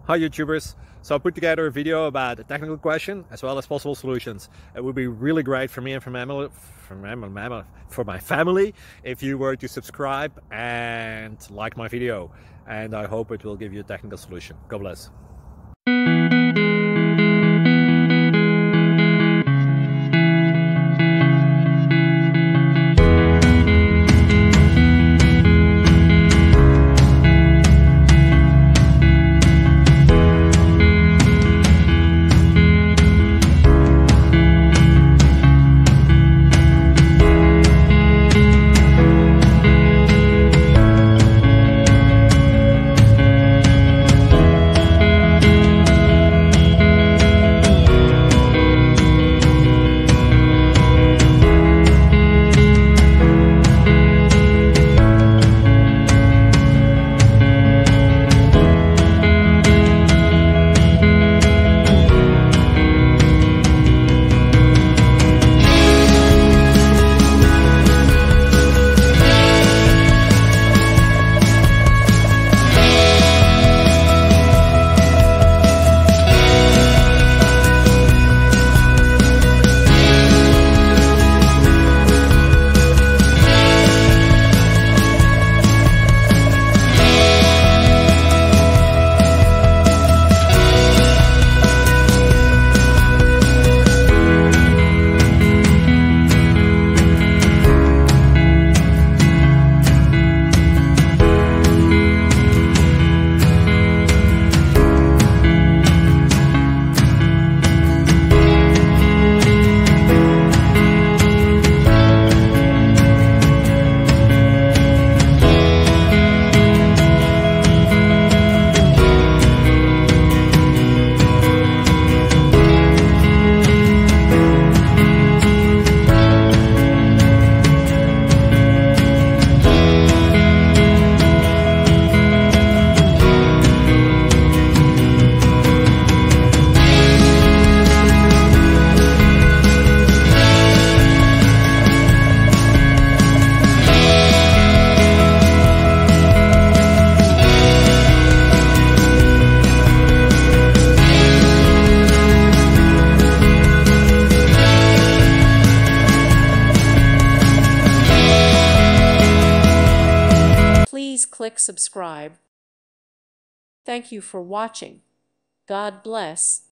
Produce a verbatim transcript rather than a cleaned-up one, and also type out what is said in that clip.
Hi YouTubers. So I put together a video about a technical question as well as possible solutions. It would be really great for me and for my family, for my, for my family if you were to subscribe and like my video. And I hope it will give you a technical solution. God bless. Please click subscribe. Thank you for watching. God bless.